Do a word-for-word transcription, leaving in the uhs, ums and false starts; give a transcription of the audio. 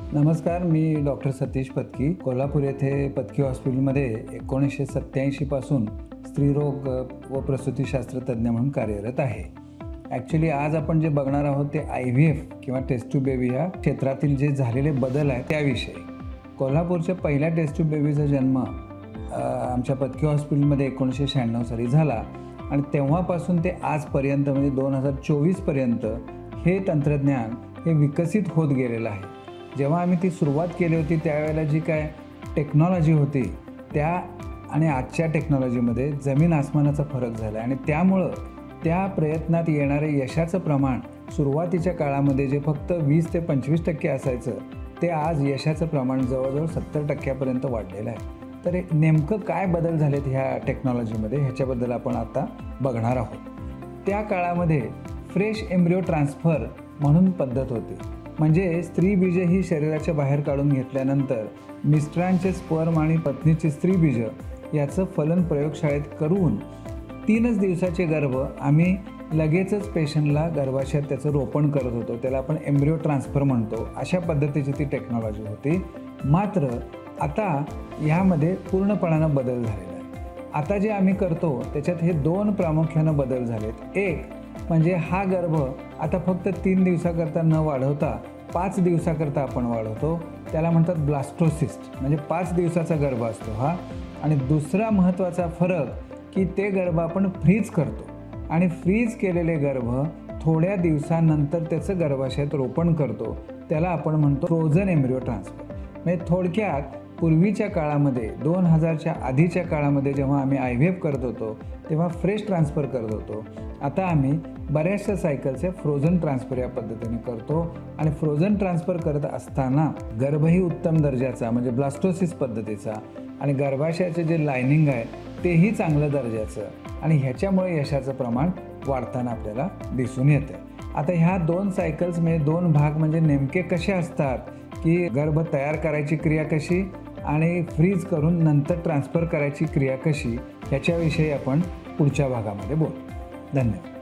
नमस्कार, मी डॉक्टर सतीश पत्की, कोल्हापूर येथे पत्की हॉस्पिटलमध्ये एकोणीसशे सत्त्याऐंशीपासून स्त्रीरोग व प्रसूतीशास्त्र तज्ज्ञ म्हणून कार्यरत आहे. ॲक्च्युली आज आपण जे बघणार आहोत ते आय व्ही एफ किंवा टेस्ट ट्यूब बेबी ह्या क्षेत्रातील जे झालेले बदल आहेत त्याविषयी. कोल्हापूरच्या पहिल्या टेस्ट ट्यूब बेबीचा जन्म आमच्या पत्की हॉस्पिटलमध्ये एकोणीसशे शहाण्णव साली झाला आणि तेव्हापासून ते आजपर्यंत म्हणजे दोन हजार चोवीसपर्यंत हे तंत्रज्ञान हे विकसित होत गेलेलं आहे. जेव्हा आम्ही ती सुरुवात केली होती त्यावेळेला जी काय टेक्नॉलॉजी होती त्या आणि आजच्या टेक्नॉलॉजीमध्ये जमीन आसमानाचा फरक झाला आणि त्यामुळं त्या प्रयत्नात येणारे यशाचं प्रमाण सुरुवातीच्या काळामध्ये जे फक्त वीस ते पंचवीस टक्के असायचं ते आज यशाचं प्रमाण जवळजवळ सत्तर टक्क्यापर्यंत वाढलेलं आहे. तर नेमकं काय बदल झालेत ह्या टेक्नॉलॉजीमध्ये ह्याच्याबद्दल आपण आता बघणार आहोत. त्या काळामध्ये फ्रेश एम्ब्रिओ ट्रान्सफर म्हणून पद्धत होती. म्हणजे स्त्री बीज ही शरीराच्या बाहेर काढून घेतल्यानंतर मिस्टरांचे स्पर्म आणि पत्नीची स्त्री बीज याचं फलन प्रयोगशाळेत करून तीनच दिवसाचे गर्भ आम्ही लगेचच पेशंटला गर्भाशयात त्याचं रोपण करत होतो. त्याला आपण एम्ब्रिओ ट्रान्सफर म्हणतो. अशा पद्धतीची ती टेक्नॉलॉजी होती. मात्र आता ह्यामध्ये पूर्णपणानं बदल झालेला आहे. आता जे आम्ही करतो त्याच्यात हे दोन प्रामुख्यानं बदल झालेत. एक म्हणजे हा गर्भ आता फक्त तीन दिवसाकरता न वाढवता पाच दिवसाकरता आपण वाढवतो. त्याला म्हणतात ब्लास्टोसिस्ट, म्हणजे पाच दिवसाचा गर्भ असतो हा. आणि दुसरा महत्त्वाचा फरक की ते गर्भ आपण फ्रीज करतो आणि फ्रीज केलेले गर्भ थोड्या दिवसानंतर त्याचं गर्भाशयात रोपण करतो. त्याला आपण म्हणतो फ्रोझन एम्ब्रिओ ट्रान्सफर. म्हणजे थोडक्यात पूर्वीच्या काळामध्ये दोन हजारच्या आधीच्या काळामध्ये जेव्हा आम्ही आय व्ही एफ करत होतो तेव्हा फ्रेश ट्रान्सफर करत होतो. आता आम्ही बऱ्याचशा सायकलचे फ्रोझन ट्रान्सफर या पद्धतीने करतो आणि फ्रोझन ट्रान्सफर करत असताना गर्भही उत्तम दर्जाचा म्हणजे ब्लास्टोसिस पद्धतीचा आणि गर्भाशयाचे जे लायनिंग आहे तेही चांगलं दर्जाचं आणि ह्याच्यामुळे यशाचं प्रमाण वाढताना आपल्याला दिसून येतं. आता ह्या दोन सायकल्स म्हणजे दोन भाग म्हणजे नेमके कसे असतात की गर्भ तयार करायची क्रिया कशी आणि फ्रीज करून नंतर ट्रान्सफर करायची क्रिया कशी ह्याच्याविषयी आपण पुढच्या भागामध्ये बोलू. धन्यवाद.